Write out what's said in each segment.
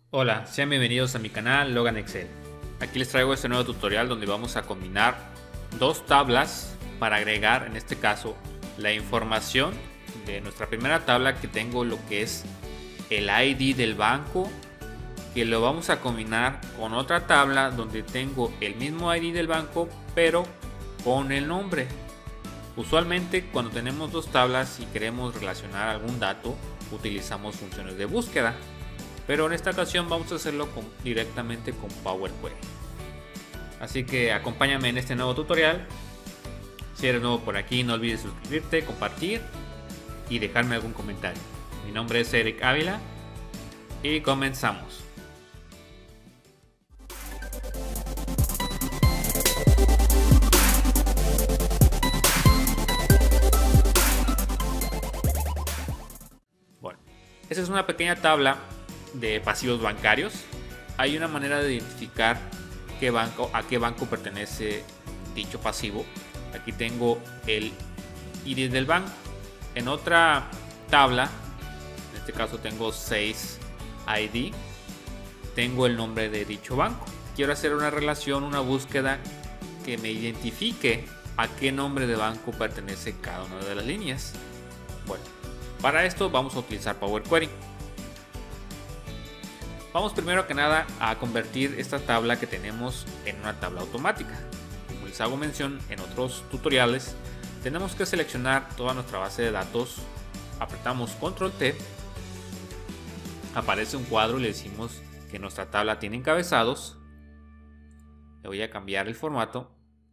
Hola, sean bienvenidos a mi canal Logan Excel. Aquí les traigo este nuevo tutorial donde vamos a combinar dos tablas para agregar, en este caso, la información de nuestra primera tabla, que tengo lo que es el ID del banco, que lo vamos a combinar con otra tabla donde tengo el mismo ID del banco pero con el nombre. Usualmente cuando tenemos dos tablas y queremos relacionar algún dato, utilizamos funciones de búsqueda. Pero en esta ocasión vamos a hacerlo directamente con Power Query. Así que acompáñame en este nuevo tutorial. Si eres nuevo por aquí, no olvides suscribirte, compartir y dejarme algún comentario. Mi nombre es Eric Ávila y comenzamos. Bueno, esta es una pequeña tabla de pasivos bancarios. Hay una manera de identificar a qué banco pertenece dicho pasivo. Aquí tengo el ID del banco. En otra tabla, en este caso tengo 6 ID, tengo el nombre de dicho banco. Quiero hacer una relación, una búsqueda que me identifique a qué nombre de banco pertenece cada una de las líneas. Bueno, para esto vamos a utilizar Power Query. Vamos primero que nada a convertir esta tabla que tenemos en una tabla automática. Como les hago mención en otros tutoriales, tenemos que seleccionar toda nuestra base de datos, apretamos Control T, aparece un cuadro y le decimos que nuestra tabla tiene encabezados. Le voy a cambiar el formato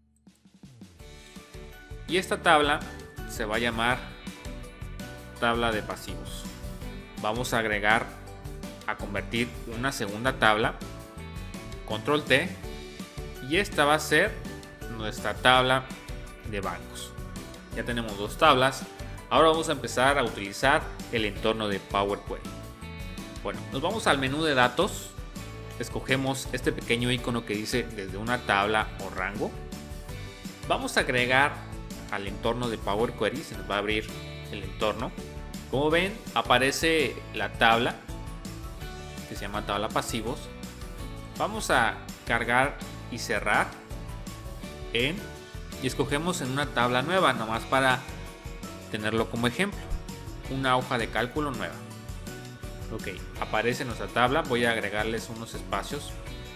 y esta tabla se va a llamar tabla de pasivos. Vamos a convertir una segunda tabla, Control T, y esta va a ser nuestra tabla de bancos. Ya tenemos dos tablas. Ahora vamos a empezar a utilizar el entorno de Power Query. Bueno, nos vamos al menú de datos, escogemos este pequeño icono que dice desde una tabla o rango. Vamos a agregar al entorno de Power Query, se nos va a abrir el entorno. Como ven, aparece la tabla que se llama tabla pasivos. Vamos a cargar y cerrar y escogemos en una tabla nueva, nomás para tenerlo como ejemplo, una hoja de cálculo nueva. Ok, aparece nuestra tabla. Voy a agregarles unos espacios.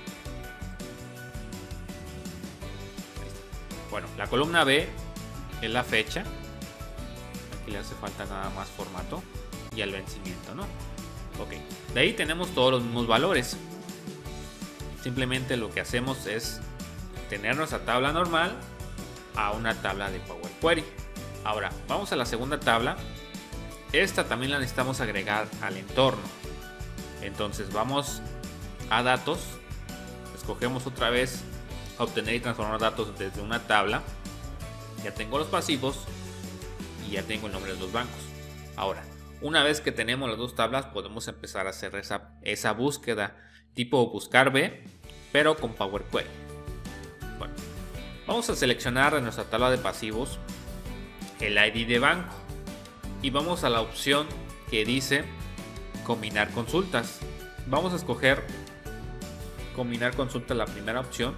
Bueno, la columna B es la fecha. Aquí le hace falta nada más formato y el vencimiento, ¿no? Ok, de ahí tenemos todos los mismos valores. Simplemente lo que hacemos es tener nuestra tabla normal a una tabla de Power Query. Ahora vamos a la segunda tabla. Esta también la necesitamos agregar al entorno. Entonces vamos a datos, escogemos otra vez obtener y transformar datos desde una tabla. Ya tengo los pasivos y ya tengo el nombre de los bancos. Ahora, una vez que tenemos las dos tablas, podemos empezar a hacer esa búsqueda tipo buscar B, pero con Power Query. Bueno, vamos a seleccionar en nuestra tabla de pasivos el ID de banco y vamos a la opción que dice combinar consultas. Vamos a escoger combinar consultas, la primera opción.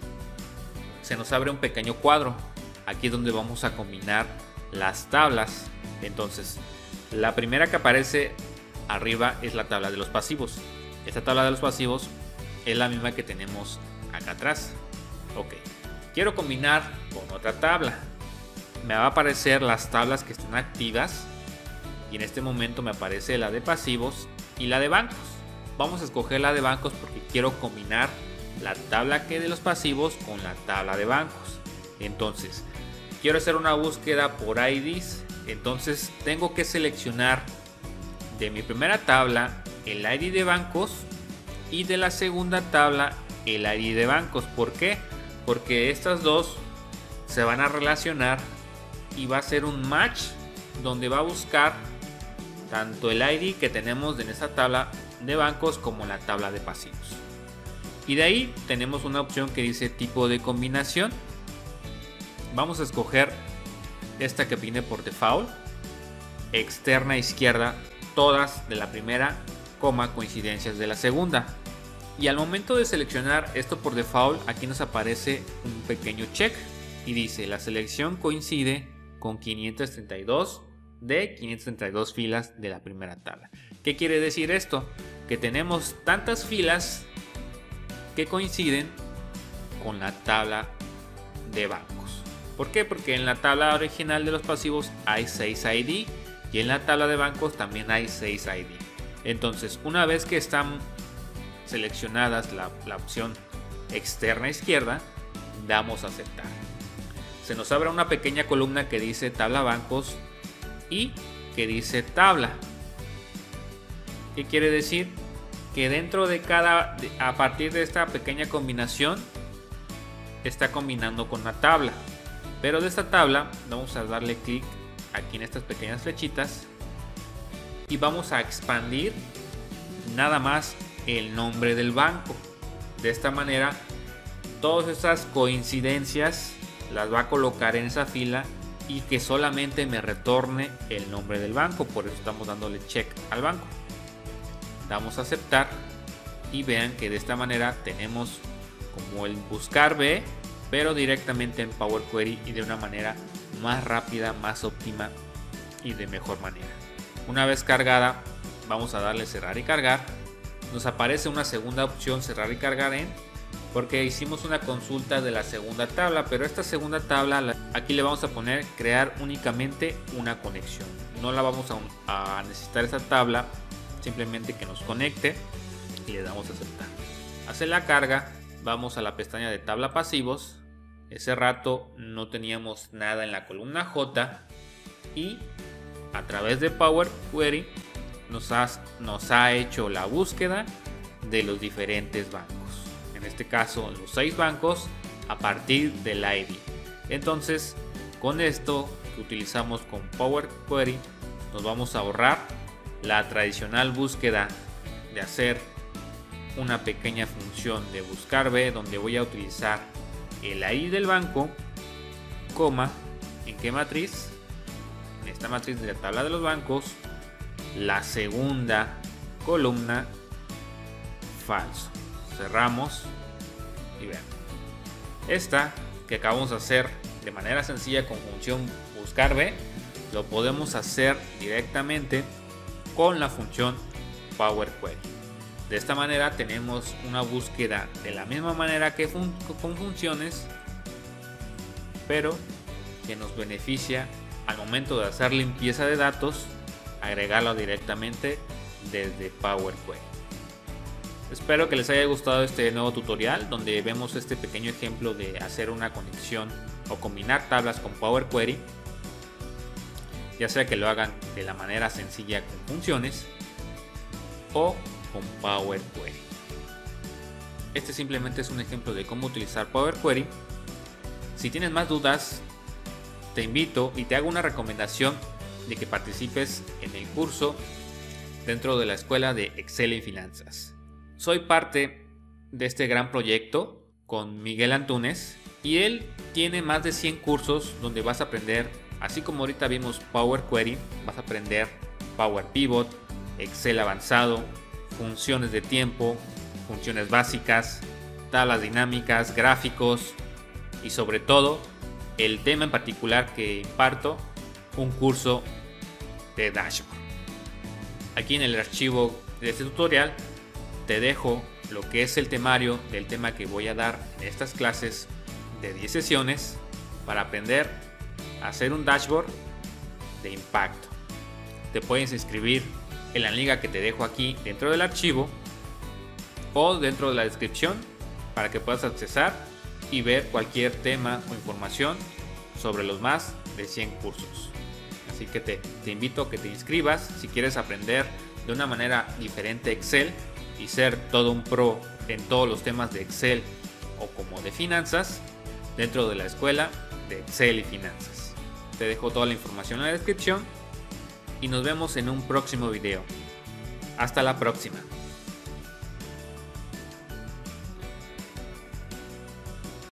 Se nos abre un pequeño cuadro. Aquí es donde vamos a combinar las tablas. Entonces, la primera que aparece arriba es la tabla de los pasivos. Esta tabla de los pasivos es la misma que tenemos acá atrás. Ok, quiero combinar con otra tabla. Me va a aparecer las tablas que están activas y en este momento me aparece la de pasivos y la de bancos. Vamos a escoger la de bancos porque quiero combinar la tabla que de los pasivos con la tabla de bancos. Entonces, quiero hacer una búsqueda por IDs. Entonces tengo que seleccionar de mi primera tabla el ID de bancos y de la segunda tabla el ID de bancos. ¿Por qué? Porque estas dos se van a relacionar y va a ser un match donde va a buscar tanto el ID que tenemos en esta tabla de bancos como la tabla de pasivos. Y de ahí tenemos una opción que dice tipo de combinación. Vamos a escoger esta que viene por default, externa izquierda, todas de la primera coincidencias de la segunda. Y al momento de seleccionar esto por default, aquí nos aparece un pequeño check y dice: la selección coincide con 532 de 532 filas de la primera tabla. ¿Qué quiere decir esto? Que tenemos tantas filas que coinciden con la tabla de bancos. ¿Por qué? Porque en la tabla original de los pasivos hay 6 ID y en la tabla de bancos también hay 6 ID. Entonces, una vez que están seleccionadas la opción externa izquierda, damos a aceptar. Se nos abre una pequeña columna que dice tabla bancos y que dice tabla. ¿Qué quiere decir? Que dentro de a partir de esta pequeña combinación, está combinando con la tabla. Pero de esta tabla vamos a darle clic aquí en estas pequeñas flechitas y vamos a expandir nada más el nombre del banco. De esta manera, todas estas coincidencias las va a colocar en esa fila y que solamente me retorne el nombre del banco. Por eso estamos dándole check al banco. Damos a aceptar y vean que de esta manera tenemos como el buscar B, pero directamente en Power Query y de una manera más rápida, más óptima y de mejor manera. Una vez cargada, vamos a darle cerrar y cargar. Nos aparece una segunda opción, cerrar y cargar en, porque hicimos una consulta de la segunda tabla, pero esta segunda tabla aquí le vamos a poner crear únicamente una conexión. No la vamos a necesitar esa tabla, simplemente que nos conecte y le damos a aceptar. Hace la carga, vamos a la pestaña de tabla pasivos. Ese rato no teníamos nada en la columna J y a través de Power Query nos ha hecho la búsqueda de los diferentes bancos. En este caso, los 6 bancos a partir del ID. Entonces, con esto que utilizamos con Power Query, nos vamos a ahorrar la tradicional búsqueda de hacer una pequeña función de buscar B, donde voy a utilizar el ID del banco, coma, ¿en qué matriz? En esta matriz de la tabla de los bancos, la segunda columna, falso. Cerramos y vean. Esta que acabamos de hacer de manera sencilla con función buscar B, lo podemos hacer directamente con la función Power Query. De esta manera tenemos una búsqueda de la misma manera que con funciones, pero que nos beneficia al momento de hacer limpieza de datos, agregarlo directamente desde Power Query. Espero que les haya gustado este nuevo tutorial donde vemos este pequeño ejemplo de hacer una conexión o combinar tablas con Power Query, ya sea que lo hagan de la manera sencilla con funciones o con Power Query. Este simplemente es un ejemplo de cómo utilizar Power Query. Si tienes más dudas, te invito y te hago una recomendación de que participes en el curso dentro de la escuela de Excel y Finanzas. Soy parte de este gran proyecto con Miguel Antúnez y él tiene más de 100 cursos donde vas a aprender, así como ahorita vimos Power Query, vas a aprender Power Pivot, Excel avanzado, funciones de tiempo, funciones básicas, tablas dinámicas, gráficos y sobre todo el tema en particular que imparto, un curso de dashboard. Aquí en el archivo de este tutorial te dejo lo que es el temario del tema que voy a dar en estas clases de 10 sesiones para aprender a hacer un dashboard de impacto. Te puedes inscribir en la liga que te dejo aquí dentro del archivo o dentro de la descripción para que puedas accesar y ver cualquier tema o información sobre los más de 100 cursos. Así que te invito a que te inscribas si quieres aprender de una manera diferente Excel y ser todo un pro en todos los temas de Excel o como de finanzas dentro de la escuela de Excel y Finanzas. Te dejo toda la información en la descripción y nos vemos en un próximo video. Hasta la próxima.